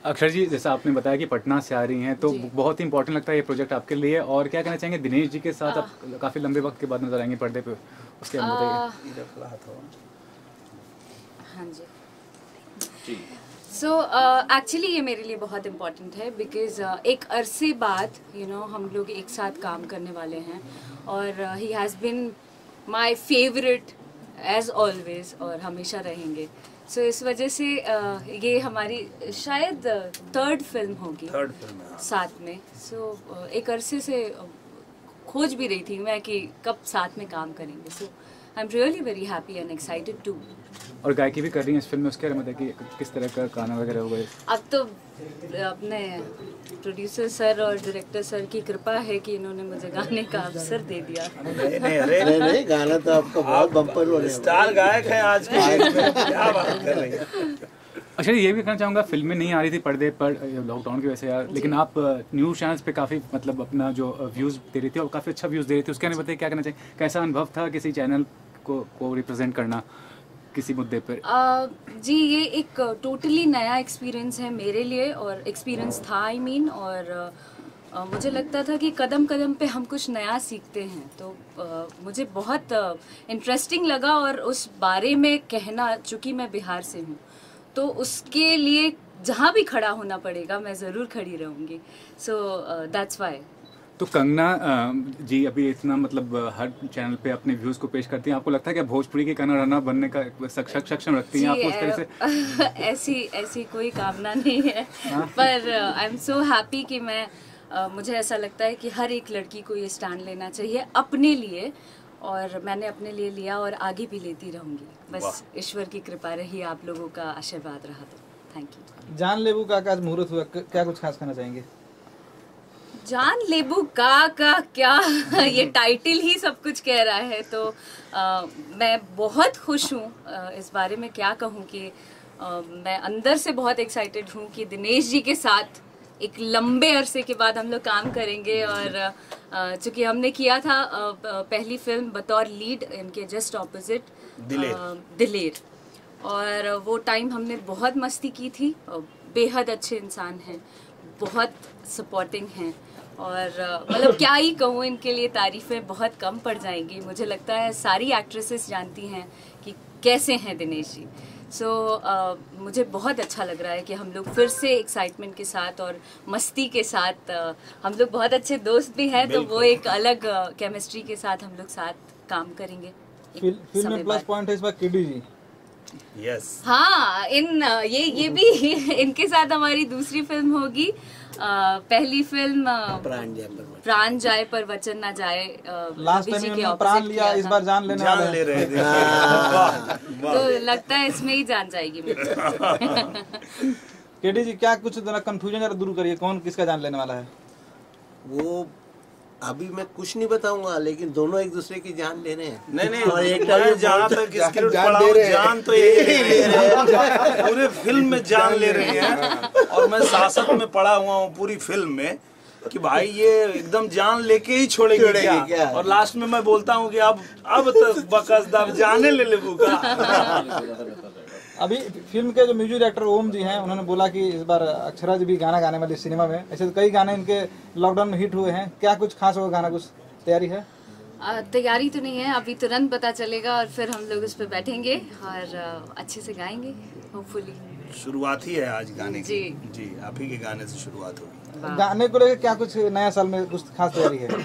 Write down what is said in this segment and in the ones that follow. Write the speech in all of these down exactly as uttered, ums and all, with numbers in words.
अक्षर जी, जैसा आपने बताया कि पटना से आ रही हैं, तो बहुत ही इंपॉर्टेंट लगता है ये प्रोजेक्ट आपके लिए, और क्या कहना चाहेंगे दिनेश जी के साथ आप काफ़ी लंबे वक्त के बाद नजर आएंगे पर्दे पे, उसके बारे में बताइए। हाँ जी, सो एक्चुअली ये मेरे लिए बहुत इम्पोर्टेंट है बिकॉज uh, एक अरसे बाद यू you नो know, हम लोग एक साथ काम करने वाले हैं, और he has been my favourite as always, और हमेशा रहेंगे। सो so, इस वजह से uh, ये हमारी शायद थर्ड uh, फिल्म होगी थर्ड फिल्म साथ में। सो so, uh, एक अरसे से uh, खोज भी रही थी मैं कि कब साथ में काम करेंगे। So I am really very happy and excited too. और गायकी भी कर रही हैं इस फिल्म में, उसके बारे में बताइए कि किस तरह का गाना वगैरह होगा। अब तो अपने प्रोड्यूसर सर और डायरेक्टर सर की कृपा है कि इन्होंने मुझे गाने का अवसर दे दिया। नहीं नहीं, अरे नहीं नहीं, गाना तो आपका बहुत बम्पर हो स्टार गायक है आज के डेट में, क्या बात कर रही है। अच्छा, ये भी कहना चाहूँगा, फिल्में नहीं आ रही थी पर्दे पर लॉकडाउन की वजह से यार, लेकिन आप न्यूज़ चैनल्स पे काफ़ी मतलब अपना जो व्यूज़ दे रही थी और काफ़ी अच्छा व्यूज़ दे रही थी, उसके बारे में बताइए क्या कहना चाहिए, कैसा अनुभव था किसी चैनल को को रिप्रेजेंट करना किसी मुद्दे पर? uh, जी, ये एक टोटली नया एक्सपीरियंस है मेरे लिए, और एक्सपीरियंस था आई I मीन mean, और uh, मुझे लगता था कि कदम कदम पे हम कुछ नया सीखते हैं, तो uh, मुझे बहुत इंटरेस्टिंग uh, लगा, और उस बारे में कहना, चूँकि मैं बिहार से हूँ तो उसके लिए जहाँ भी खड़ा होना पड़ेगा मैं ज़रूर खड़ी रहूँगी। So that's why. तो कंगना जी अभी इतना मतलब हर चैनल पे अपने व्यूज को पेश करती हैं, आपको लगता है कि भोजपुरी की कंगना रनर बनने का सक्षम रखती हैं आपको उस तरह से? ऐसी ऐसी कोई कामना नहीं है, पर आई एम सो हैप्पी कि मैं uh, मुझे ऐसा लगता है कि हर एक लड़की को ये स्टैंड लेना चाहिए अपने लिए, और मैंने अपने लिए लिया और आगे भी लेती रहूंगी। बस ईश्वर की कृपा रही, आप लोगों का आशीर्वाद रहा, तो थैंक यू। जान लेबू का आज मुहूर्त हुआ, क्या कुछ खास कहना चाहेंगे? जान लेबू का का क्या ये टाइटल ही सब कुछ कह रहा है, तो आ, मैं बहुत खुश हूँ। इस बारे में क्या कहूँ कि आ, मैं अंदर से बहुत एक्साइटेड हूँ कि दिनेश जी के साथ एक लंबे अरसे के बाद हम लोग काम करेंगे, और चूंकि हमने किया था पहली फिल्म बतौर लीड इनके जस्ट ऑपोजिट दिलेर, दिलेर और वो टाइम हमने बहुत मस्ती की थी। बेहद अच्छे इंसान हैं, बहुत सपोर्टिंग हैं, और मतलब क्या ही कहूँ, इनके लिए तारीफ़ें बहुत कम पड़ जाएंगी। मुझे लगता है सारी एक्ट्रेसेस जानती हैं कि कैसे हैं दिनेश जी। सो so, uh, मुझे बहुत अच्छा लग रहा है कि हम लोग फिर से एक्साइटमेंट के साथ और मस्ती के साथ, uh, हम लोग बहुत अच्छे दोस्त भी हैं, तो वो एक अलग केमिस्ट्री uh, के साथ हम लोग साथ काम करेंगे। फिल्म में प्लस पॉइंट है इस बार किडी जी। Yes yes. हाँ, इन ये ये भी इनके साथ हमारी दूसरी फिल्म होगी। आ, पहली फिल्म प्राण जाए पर प्राण जाए पर वचन ना जाए। लास्ट टाइम इन्होंने प्राण लिया, इस बार जान लेने जान ले रहे थे। तो लगता है इसमें ही जान जाएगी मेरी। केडी जी, क्या कुछ कंफ्यूजन जरा दूर करिए, कौन किसका जान लेने वाला है? वो अभी मैं कुछ नहीं बताऊंगा, लेकिन दोनों एक दूसरे की जान ले रहे हैं। नहीं नहीं, और एक जहाँ तक स्क्रिप्ट पढ़ा हूँ, जान तो यही ले रहे हैं, पूरे फिल्म में जान ले रहे हैं। और मैं शासक में पढ़ा हुआ हूँ पूरी फिल्म में कि भाई ये एकदम जान लेके ही छोड़ेगी क्या? क्या? और लास्ट में मैं बोलता हूँ कि अब अब तो बकस दब जाने ले ले का। अभी फिल्म के जो म्यूजिक डायरेक्टर ओम जी हैं, उन्होंने बोला कि इस बार अक्षरा जी भी गाना गाने वाली सिनेमा में। ऐसे तो कई गाने इनके लॉकडाउन में हिट हुए हैं, क्या कुछ खास होगा गाना, कुछ तैयारी है? आ, तैयारी तो नहीं है, अभी तुरंत पता चलेगा और फिर हम लोग उस पर बैठेंगे और अच्छे से गाएंगे होपफुली। शुरुआत ही है आज गाने की। जी जी, आप ही के गाने से शुरुआत होगी। गाने को लेकर क्या कुछ नया साल में कुछ खास तैयारी है?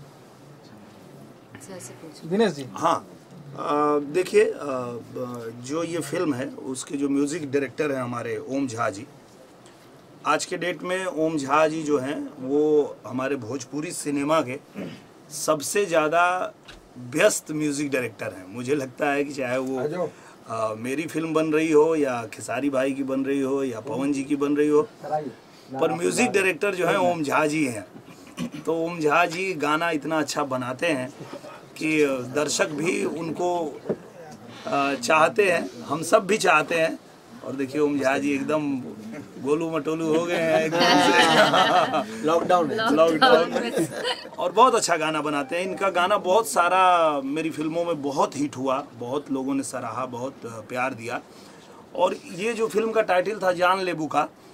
दिनेश जी। हाँ, देखिए, जो ये फिल्म है उसके जो म्यूज़िक डायरेक्टर हैं हमारे ओम झा जी, आज के डेट में ओम झा जी जो हैं वो हमारे भोजपुरी सिनेमा के सबसे ज़्यादा व्यस्त म्यूज़िक डायरेक्टर हैं। मुझे लगता है कि चाहे वो आ, मेरी फिल्म बन रही हो या खेसारी भाई की बन रही हो या पवन जी की बन रही हो, पर म्यूज़िक डायरेक्टर जो है ओम झा जी हैं। तो ओम झा जी गाना इतना अच्छा बनाते हैं कि दर्शक भी उनको चाहते हैं, हम सब भी चाहते हैं। और देखिए ओम झा जी एकदम गोलू मटोलू हो गए हैं एकदम से लॉकडाउन लॉकडाउन में, और बहुत अच्छा गाना बनाते हैं। इनका गाना बहुत सारा मेरी फिल्मों में बहुत हिट हुआ, बहुत लोगों ने सराहा, बहुत प्यार दिया। और ये जो फिल्म का टाइटल था जान लेबू का,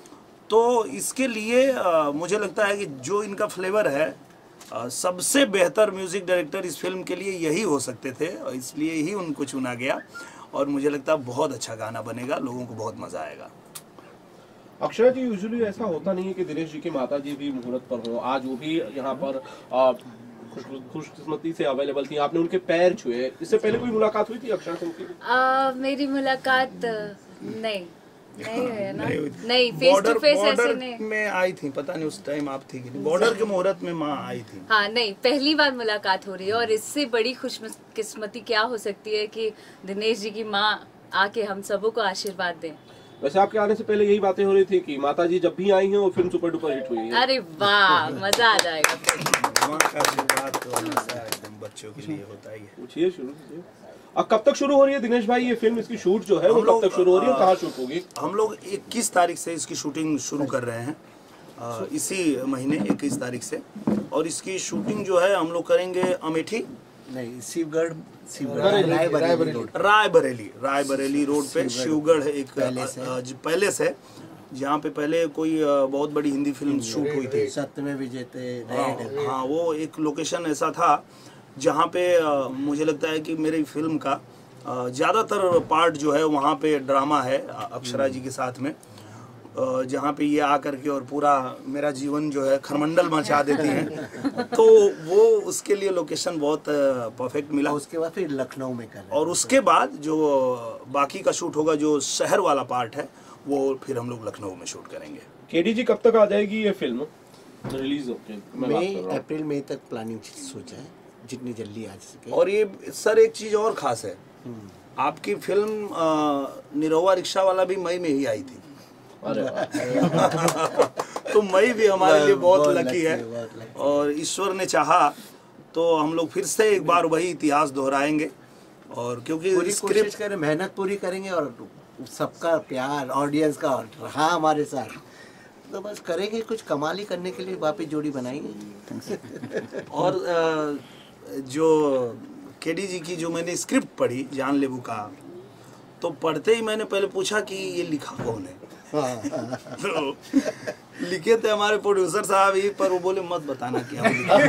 तो इसके लिए आ, मुझे लगता है कि जो इनका फ्लेवर है, आ, सबसे बेहतर म्यूजिक डायरेक्टर इस फिल्म के लिए यही हो सकते थे और इसलिए ही उनको चुना गया। और मुझे लगता है बहुत अच्छा गाना बनेगा, लोगों को बहुत मजा आएगा। अक्षरा जी, यूजुअली ऐसा होता नहीं है कि दिनेश जी की माता जी भी मुहूर्त पर हो। आज वो भी यहाँ पर आ, खुशकिस्मती से अवेलेबल थी, आपने उनके पैर छुए। इससे पहले कोई मुलाकात हुई थी अक्षरा सिंह की? आ, मेरी मुलाकात नहीं नहीं है ना, नहीं फेस टू फेस ऐसे नहीं। में आई थी, पता नहीं उस टाइम आप थी कि नहीं, बॉर्डर के मुहूर्त में माँ आई थी। हाँ नहीं, पहली बार मुलाकात हो रही है और इससे बड़ी खुशकिस्मती क्या हो सकती है कि दिनेश जी की माँ आके हम सबों को आशीर्वाद दें। वैसे आपके आने से पहले यही बातें हो रही थी कि माता जी जब भी आई हैं वो फिल्म सुपर डुपर हिट हुई है। अरे वाह, मजा आ जाएगा। माँ का आशीर्वाद तो हमेशा एकदम बच्चों के लिए होता ही है। पूछिए, शुरू कीजिए। अब कब तक शुरू हो रही है दिनेश भाई ये फिल्म? इसकी शूट जो है वो कब तक शुरू हो रही है, कहाँ शूट होगी? हम लोग इक्कीस तारीख से इसकी शूटिंग शुरू कर रहे हैं, आ, इसी महीने इक्कीस तारीख से। और इसकी शूटिंग जो है हम लोग करेंगे अमेठी, नहीं, शिवगढ़, शिवगढ़ रायबरेली रोड, रायबरेली रायबरेली रोड पे शिवगढ़ एक पैलेस है जहाँ पे पहले कोई बहुत बड़ी हिंदी फिल्म शूट हुई थी, सत्यमेव विजेते। हाँ, हाँ, वो एक लोकेशन ऐसा था जहाँ पे आ, मुझे लगता है कि मेरी फिल्म का ज़्यादातर पार्ट जो है वहाँ पे ड्रामा है अक्षरा जी के साथ में, जहाँ पे ये आकर के और पूरा मेरा जीवन जो है खरमंडल मचा देती हैं। तो वो उसके लिए लोकेशन बहुत परफेक्ट मिला। उसके बाद फिर लखनऊ में कर, और उसके बाद जो बाकी का शूट होगा, जो शहर वाला पार्ट है, वो फिर हम लोग लखनऊ में शूट करेंगे। केडी जी, कब तक आ जाएगी ये फिल्म रिलीज होके? मई, अप्रैल मई तक प्लानिंग सोचा है, जितनी जल्दी आ सके। और ये सर एक चीज और खास है, आपकी फिल्म निरहुआ रिक्शा वाला भी मई में ही आई थी। तो मई भी हमारे लिए बहुत लकी है और ईश्वर ने चाहा तो हम लोग फिर से एक बार वही इतिहास दोहराएंगे। और क्योंकि पूरी कोशिश करें, मेहनत पूरी करेंगे और सबका प्यार ऑडियंस का रहा हमारे साथ, तो बस करेंगे कुछ कमाल ही करने के लिए वापस जोड़ी बनाएंगे। और जो केडी जी की जो मैंने स्क्रिप्ट पढ़ी जान लेबू का, तो पढ़ते ही मैंने पहले पूछा कि ये लिखा कौन है। तो लिखे थे हमारे प्रोड्यूसर साहब ही, पर वो बोले मत बताना क्या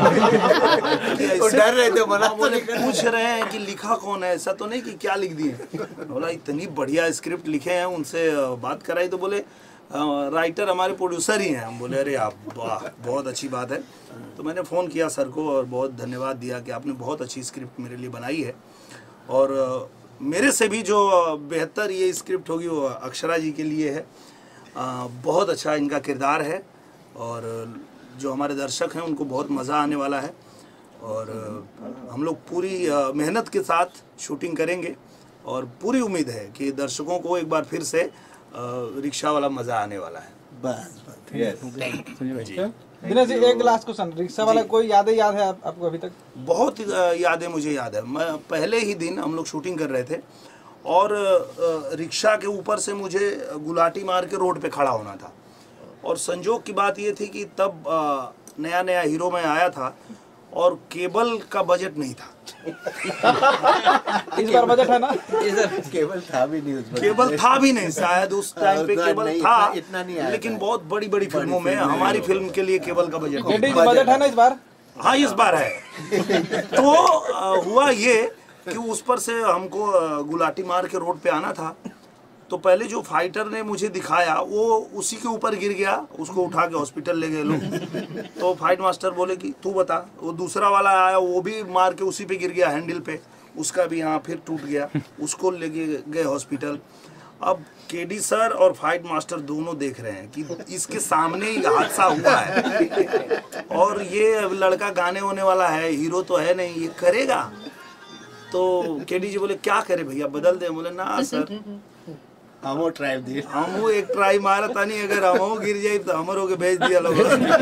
डर रहे थे, मना तो नहीं, पूछ रहे हैं कि लिखा कौन है, ऐसा तो नहीं कि क्या लिख दिए। बोला इतनी बढ़िया स्क्रिप्ट लिखे हैं, उनसे बात कराई तो बोले राइटर हमारे प्रोड्यूसर ही हैं। हम बोले अरे आप, वाह बहुत अच्छी बात है। तो मैंने फ़ोन किया सर को और बहुत धन्यवाद दिया कि आपने बहुत अच्छी स्क्रिप्ट मेरे लिए बनाई है, और मेरे से भी जो बेहतर ये स्क्रिप्ट होगी वो अक्षरा जी के लिए है। आ, बहुत अच्छा इनका किरदार है और जो हमारे दर्शक हैं उनको बहुत मज़ा आने वाला है। और हम लोग पूरी मेहनत के साथ शूटिंग करेंगे और पूरी उम्मीद है कि दर्शकों को एक बार फिर से रिक्शा वाला मज़ा आने वाला है। बस दिनेश जी, एक लास्ट क्वेश्चन, रिक्शा वाला कोई यादें याद है आप, आपको अभी तक? बहुत यादें मुझे याद है। मैं पहले ही दिन हम लोग शूटिंग कर रहे थे और रिक्शा के ऊपर से मुझे गुलाटी मार के रोड पे खड़ा होना था। और संजोग की बात ये थी कि तब नया नया हीरो मैं आया था और केबल का बजट नहीं था। इस बार बजट है ना? केबल था भी नहीं, उस केबल था भी नहीं, शायद उस टाइम पे केबल था, इतना, इतना नहीं आया लेकिन था। बहुत बड़ी बड़ी फिल्मों में, हमारी फिल्म के लिए केबल का बजट नहीं। बजट है ना इस बार? हाँ, इस बार है। तो आ, हुआ ये कि उस पर से हमको गुलाटी मार के रोड पे आना था। तो पहले जो फाइटर ने मुझे दिखाया वो उसी के ऊपर गिर गया, उसको उठा के हॉस्पिटल ले गए लोग। तो फाइट मास्टर बोले कि तू बता। वो दूसरा वाला आया, वो भी मार के उसी पे गिर गया हैंडल पे, उसका भी यहाँ फिर टूट गया, उसको ले गए हॉस्पिटल। अब केडी सर और फाइट मास्टर दोनों देख रहे हैं कि इसके सामने ही हादसा हुआ है और ये लड़का गाने होने वाला है, हीरो तो है नहीं, ये करेगा। तो केडी जी बोले क्या करे भैया, बदल दे। बोले ना सर, हमो ट्राई दिए, हमो एक ट्राई मारा था नहीं, अगर हमो गिर जाए तो हमरो के भेज दिया लोग।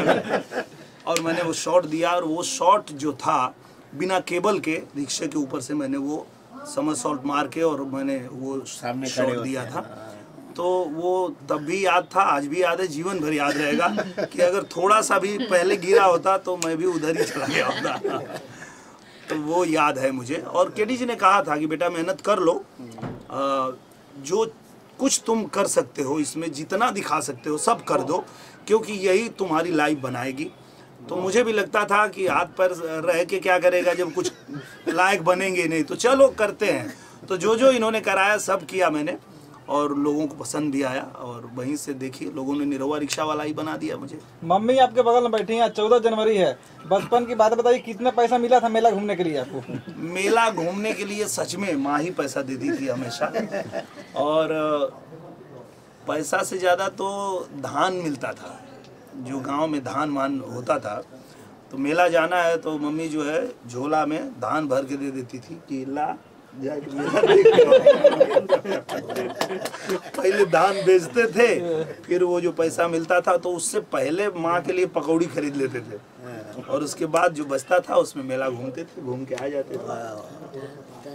और मैंने वो शॉट दिया और वो शॉट जो था बिना केबल के रिक्शे के ऊपर से मैंने वो समरसॉल्ट मार के और मैंने वो सामने शॉट दिया था। तो वो तब भी याद था, आज भी याद है, जीवन भर याद रहेगा कि अगर थोड़ा सा भी पहले गिरा होता तो मैं भी उधर ही चला गया होता। तो वो याद है मुझे। और केडी जी ने कहा था कि बेटा मेहनत कर लो, आ, जो कुछ तुम कर सकते हो इसमें, जितना दिखा सकते हो सब कर दो, क्योंकि यही तुम्हारी लाइफ बनाएगी। तो मुझे भी लगता था कि हाथ पर रह के क्या करेगा जब कुछ लायक बनेंगे नहीं, तो चलो करते हैं। तो जो जो इन्होंने कराया सब किया मैंने, और लोगों को पसंद भी आया, और वहीं से देखिए लोगों ने निरहुआ रिक्शा वाला ही बना दिया मुझे। मम्मी आपके बगल में बैठी हैं, चौदह जनवरी है, बचपन की बात बताइए, कितना पैसा मिला था मेला घूमने के लिए आपको? मेला घूमने के लिए सच में माँ ही पैसा देती थी हमेशा, और पैसा से ज़्यादा तो धान मिलता था। जो गांव में धान मान होता था, तो मेला जाना है तो मम्मी जो है झोला में धान भर के दे देती थी कि ला जाके मेला देख। पहले धान बेचते थे, फिर वो जो पैसा मिलता था तो उससे पहले माँ के लिए पकौड़ी खरीद लेते थे, और उसके बाद जो बचता था उसमें मेला घूमते थे, घूम के आ जाते थे।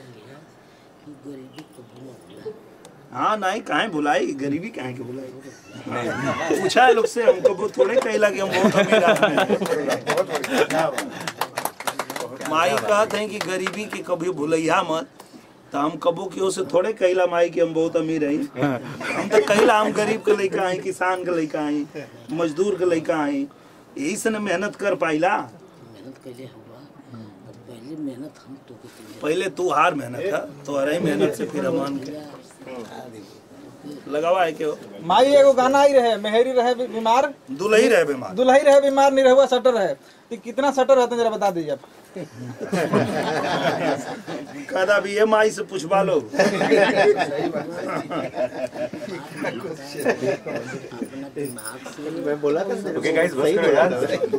हाँ नहीं, कहाँ भुलाई, गरीबी कहाँ के भुलाई। पूछा है लोग से, हमको थोड़े कहला कि हम बहुत अमीर आदमी हैं। माई कहते हैं कि गरीबी के कभी भुलैया मत, तो हम कबो की ओर से थोड़े कहला माई कि हम बहुत अमीर हैं। हम तो कहला हम गरीब के लड़का हैं, किसान के लड़का हैं, मजदूर के लड़का हैं, यही से न मेहनत कर पाइला। मेहनत कैले हुआ, पहले मेहनत हम तो पहले तू हार मेहनत था, तो अरे मेहनत से फिर अमान के लगावा है क्यों। माई एगो गाना ही रहे, मेहरी रहे बीमार, दुल्ही रहे बीमार, दुल्ही रहे बीमार, निरहुआ सटर है। तो कितना सटर रहते हैं जरा बता दीजिए आप। कहता भी ये माई से पूछवा लो। मैं बोला था ओके गाइस, बस करो यार।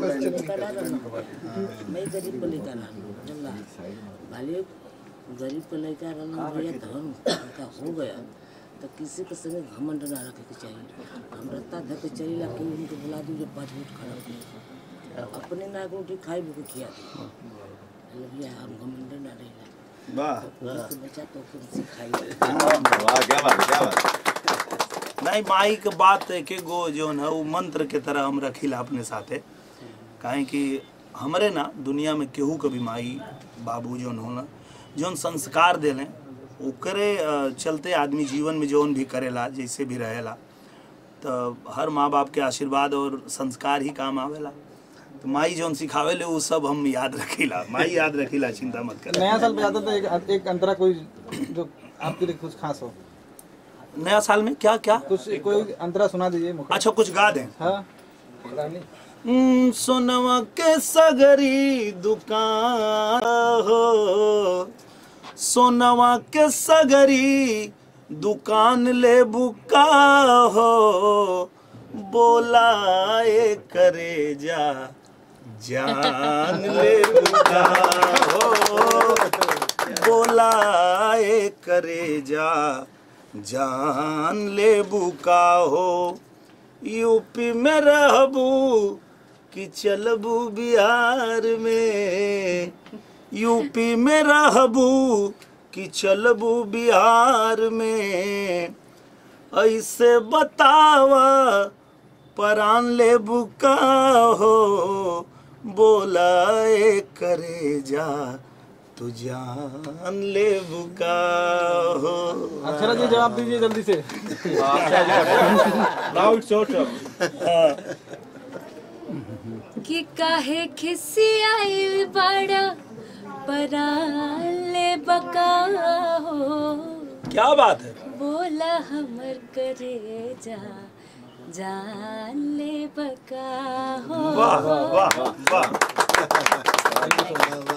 मैं गरीब को लेकर भाले गरीब को लेकर भैया धन का हो गया तो किसी के संगे घमंड ना रखे के चाहिए। हम रत्ता धक चली ला के उनको बुला दी जो पाँच मिनट खड़ा हो, अपने नाक रोटी खाई भी खिया दी, भैया हम घमंड ना रहेगा। वाह बचा तो फिर खाई। वाह क्या बात है, क्या बात। नहीं, माई के बात एक गो जो है वो मंत्र के तरह हम रखीला अपने साथे, काहे कि हमरे ना दुनिया में केहू कभी माई बाबू जौन होला जौन संस्कार देले ओकरे चलते आदमी जीवन में जौन भी करेला, जैसे भी रहेला, तो हर माँ बाप के आशीर्वाद और संस्कार ही काम आवेला। तो माई जौन सिखावेले वो सब हम याद रखीला, माई याद रखीला, चिंता मत कर। नया साल पे जाता तो एक, एक अंतरा कोई जो आपके लिए कुछ खास हो। नया साल में क्या क्या कुछ कोई अंतरा सुना दीजिए। अच्छा कुछ गा दें। हाँ हम्म, सोनवा के सगरी दुकान हो, सोनवा के सगरी दुकान ले बुका हो, बोलाए करे जा जान ले बुका हो, बोलाए करे जा जान ले बुका हो। यूपी में रहबू कि चलबू बिहार में, यूपी में रहबू कि चलबू बिहार में, ऐसे बतावा परान ले बुका हो, बोलाए करे जा तू जान ले बुका हो। अक्षरा जी जवाब दीजिए जल्दी से। Now it's your turn. कि काहे खिसियाई बड़ा पराले बका हो, क्या बात है। बोला हमर करे जा जान ले बका हो। वाह वाह वाह।